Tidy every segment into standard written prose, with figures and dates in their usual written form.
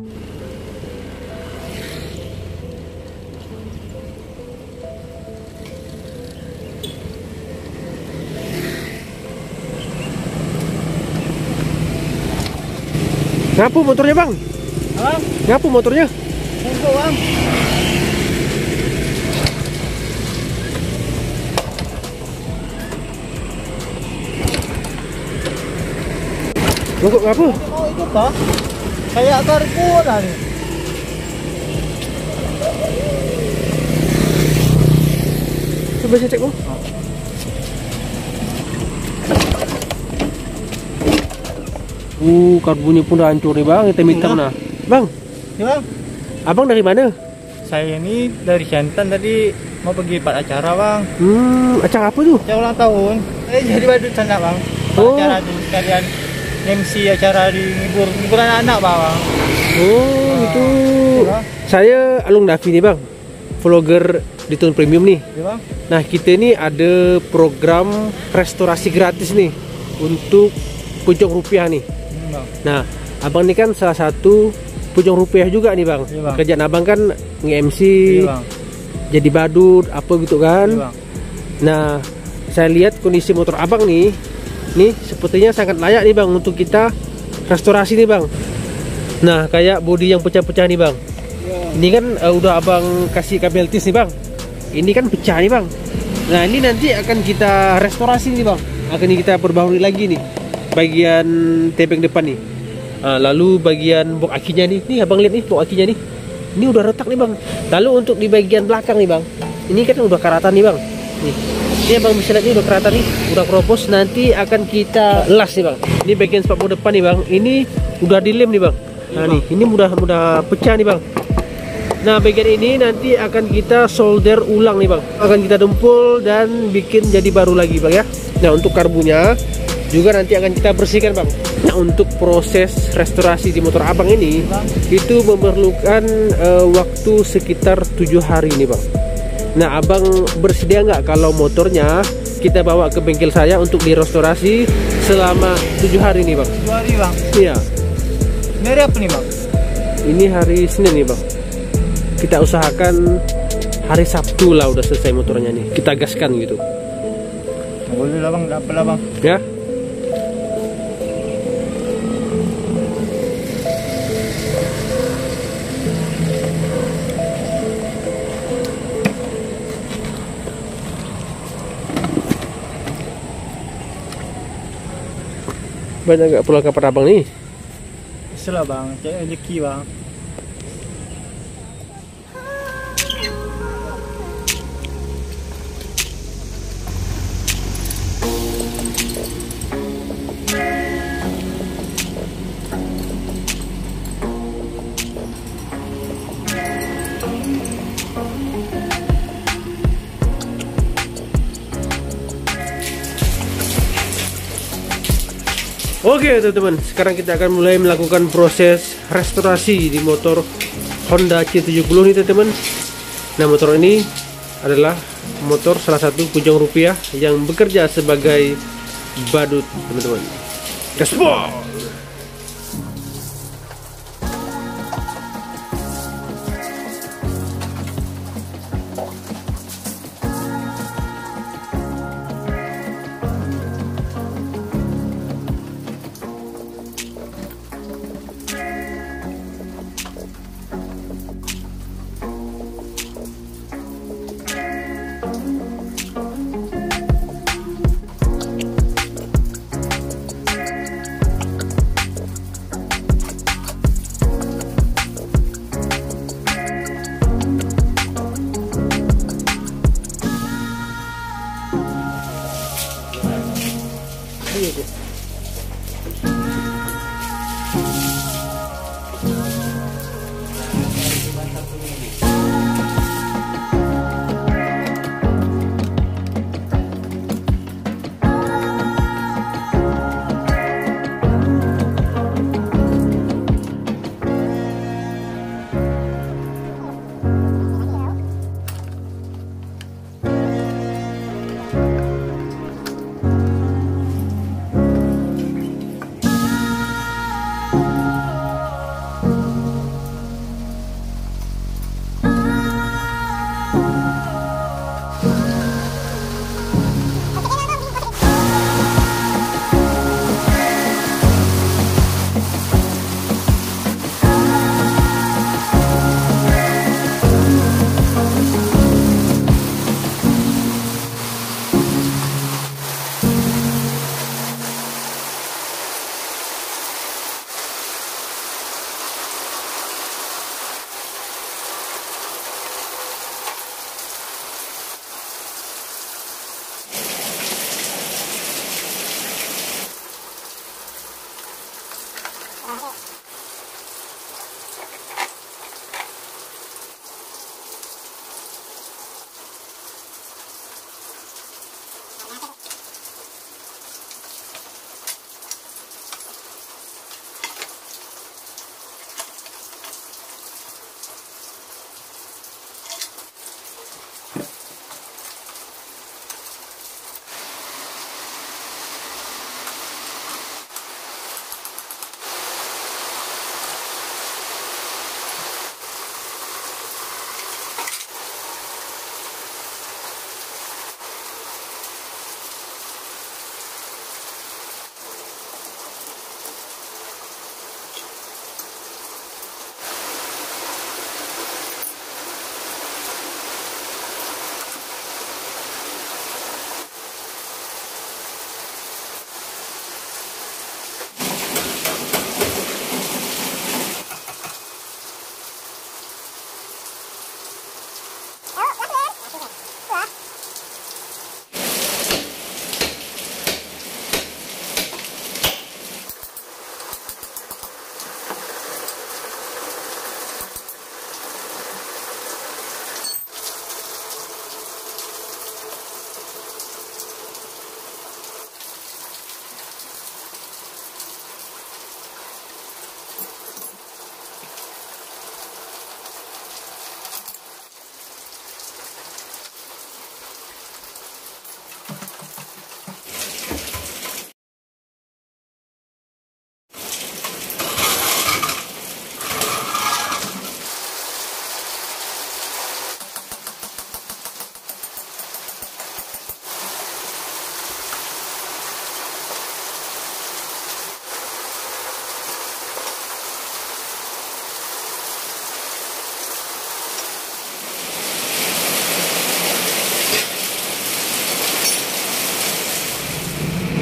Ngapu motornya bang? Hah? Ngapu motornya? Mogok bang. Mogok ngapu? Mau ikut kah? Kayak karbu lah nih. Coba saya cek bang. Karbunya pun udah hancur nih bang, hitam-hitam nah. Bang, Ya bang, abang dari mana? saya ini dari Siantan tadi mau pergi part acara bang. Acara apa tuh? Saya ulang tahun. Saya jadi badut sana bang. Oh. Acara tuh sekalian MC acara di ngibur anak-anak bang. Oh gitu. Ya, Saya Alung Davi nih bang, vlogger di Tune Premium nih. ya bang. Nah kita ini ada program restorasi gratis nih untuk Pucung Rupiah nih. Bang. Nah abang ini kan salah satu Pucung Rupiah juga nih bang. Iya, bang. Kerjaan abang kan nge-MC, Iya, bang. jadi badut apa gitu kan. Iya, bang. Nah saya lihat kondisi motor abang nih sepertinya sangat layak nih bang untuk kita restorasi nih bang. Nah kayak bodi yang pecah-pecah nih bang. Ya. Ini kan udah abang kasih kabel tis nih bang. Ini kan pecah nih bang. Nah ini nanti akan kita restorasi nih bang. Akan kita perbaharui lagi nih bagian tebeng depan nih. Nah, lalu bagian box akinya nih abang lihat nih box akinya nih. Ini udah retak nih bang. Lalu untuk di bagian belakang nih bang. Ini kan udah karatan nih bang. Ini abang bisa lihat ini udah karatan nih, udah keropos. Nanti akan kita las nih bang. Ini bagian spakbor depan nih bang. Ini udah dilem nih bang. Nah nih, ini mudah pecah nih bang. Nah bagian ini nanti akan kita solder ulang nih bang. Akan kita dempul dan bikin jadi baru lagi bang ya. Nah untuk karbunya juga nanti akan kita bersihkan bang. Nah untuk proses restorasi di motor abang ini itu memerlukan waktu sekitar 7 hari nih bang. Nah abang bersedia nggak kalau motornya kita bawa ke bengkel saya untuk direstorasi selama 7 hari nih bang? 2 hari bang. Iya. Ini hari apa nih bang? Ini hari Senin nih bang. Kita usahakan hari Sabtu lah udah selesai motornya nih. Kita gaskan gitu. Boleh lah bang, tak apalah bang. Ya. Banyak gak pulang kapan abang nih? Biasalah bang, cari rezeki bang. Oke teman-teman, sekarang kita akan mulai melakukan proses restorasi di motor Honda C70 nih teman-teman. Nah motor ini adalah motor salah satu Pucung Rupiah yang bekerja sebagai badut teman-teman. Gaspol!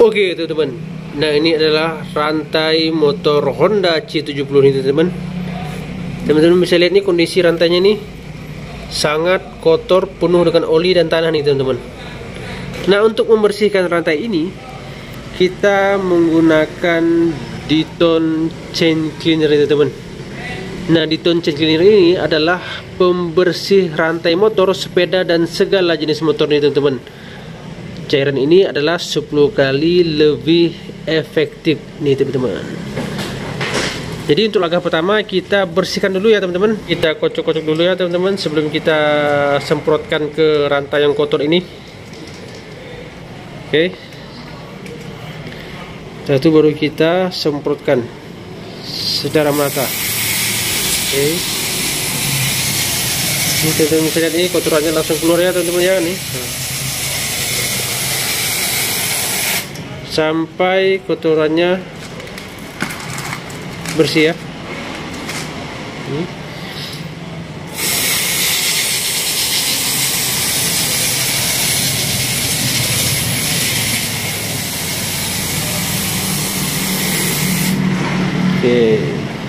Oke teman-teman, nah ini adalah rantai motor Honda C70 ini teman-teman. Teman-teman bisa lihat nih kondisi rantainya nih sangat kotor, penuh dengan oli dan tanah nih teman-teman. Nah untuk membersihkan rantai ini kita menggunakan Diton Chain Cleaner ini teman-teman. Nah Diton Chain Cleaner ini adalah pembersih rantai motor, sepeda dan segala jenis motor nih teman-teman. Cairan ini adalah 10 kali lebih efektif nih teman-teman. Jadi untuk langkah pertama kita bersihkan dulu ya teman-teman. Kita kocok-kocok dulu ya teman-teman sebelum kita semprotkan ke rantai yang kotor ini. Oke. Setelah itu baru kita semprotkan secara merata. Oke. Ini teman-teman bisa lihat ini kotorannya langsung keluar ya teman-teman ya nih. Sampai kotorannya bersih ya. Oke.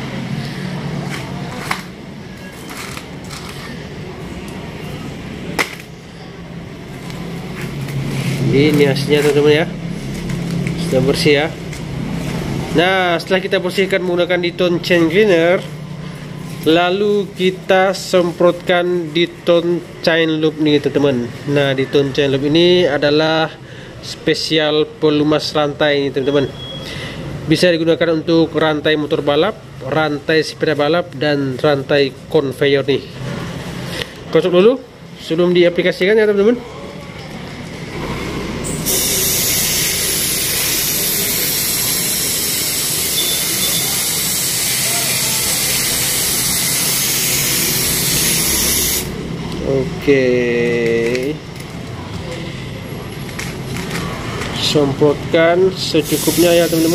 Ini hasilnya teman-teman ya. Sudah bersih ya. Nah setelah kita bersihkan menggunakan Diton Chain Cleaner, lalu kita semprotkan Diton Chain Loop nih teman-teman. Nah Diton Chain Loop ini adalah spesial pelumas rantai ini teman-teman. Bisa digunakan untuk rantai motor balap, rantai sepeda balap, dan rantai conveyor nih. Kocok dulu sebelum diaplikasikan ya teman-teman. Oke, semprotkan secukupnya ya teman-teman.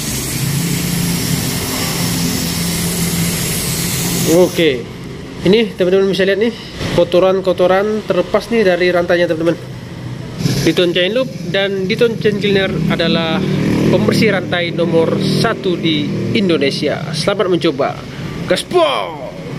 Oke, ini teman-teman bisa lihat nih kotoran-kotoran terlepas nih dari rantainya teman-teman. Diton Chain Loop dan Diton Chain Cleaner adalah pembersih rantai nomor 1 di Indonesia. Selamat mencoba, gaspol.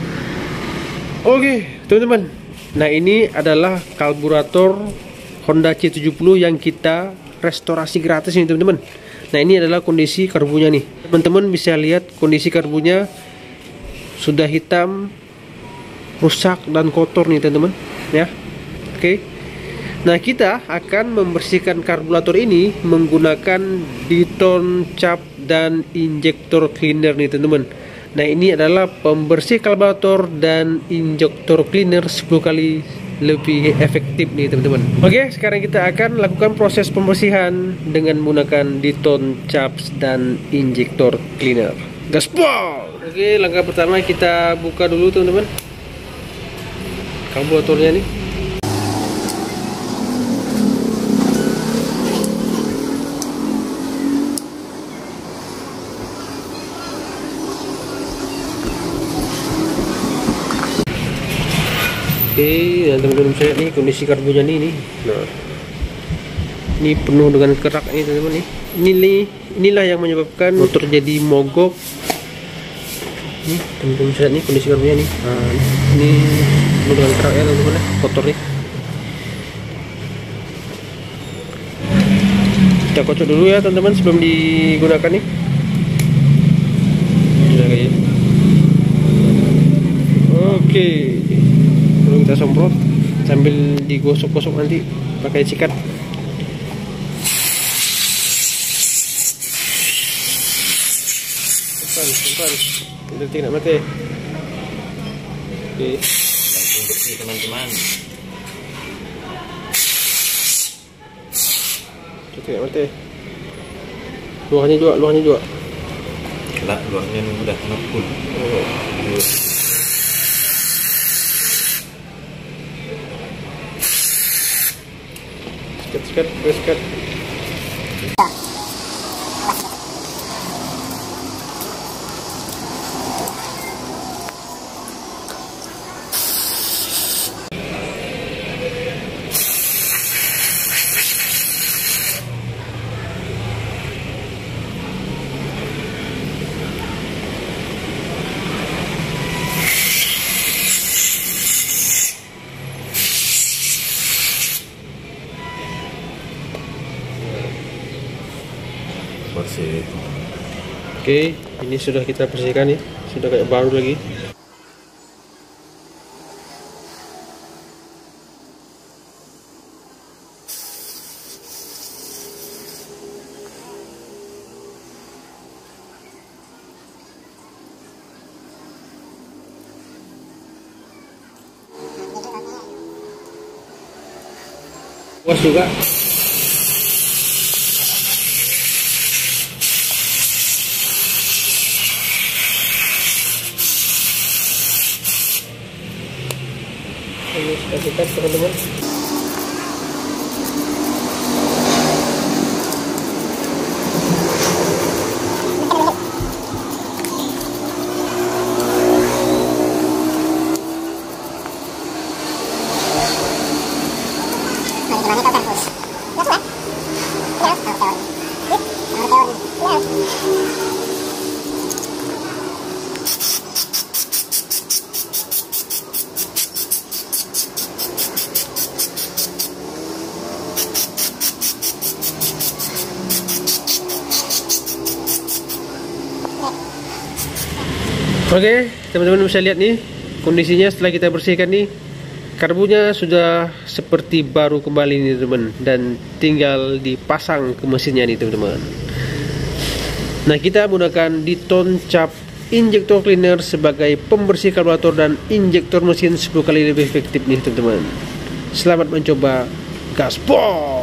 Oke teman-teman, nah ini adalah karburator Honda C70 yang kita restorasi gratis nih teman-teman. Nah ini adalah kondisi karbunya nih. Teman-teman bisa lihat kondisi karbunya sudah hitam, rusak dan kotor nih teman-teman ya. Oke. Nah kita akan membersihkan karburator ini menggunakan Diton Cap dan Injektor Cleaner nih teman-teman. Nah ini adalah pembersih karburator dan injektor cleaner 10 kali lebih efektif nih teman-teman. Oke, sekarang kita akan lakukan proses pembersihan dengan menggunakan Diton Caps dan injektor cleaner. Gaspol! Oke, langkah pertama kita buka dulu teman-teman karburatornya nih. Oke, dan teman-teman saya nih kondisi karbunya nih. Nah, ini penuh dengan kerak nih teman-teman nih. Inilah yang menyebabkan motor jadi mogok. Nih teman-teman saya nih kondisi karbunya nih. Nah, ini penuh dengan kerak ya teman-teman ya, kotor nih. Kita kocok dulu ya teman-teman sebelum digunakan nih. Oke. Kita semprot sambil digosok-gosok nanti pakai sikat. Simpan, udah tidak mati. Oke. Langsung bersih teman-teman. Tidak mati. Luarnya juga. Lah, luarnya udah ngepul. Sikat. bersih. Oke, ini sudah kita bersihkan nih, sudah kayak baru lagi. Puas juga. Ini sudah sikat teman-teman. Oke, teman-teman bisa lihat nih kondisinya setelah kita bersihkan nih, karbunya sudah seperti baru kembali nih teman, dan tinggal dipasang ke mesinnya nih teman-teman. Nah, kita menggunakan Diton Cap Injector Cleaner sebagai pembersih karburator dan injektor mesin 10 kali lebih efektif nih teman-teman. Selamat mencoba, gaspol!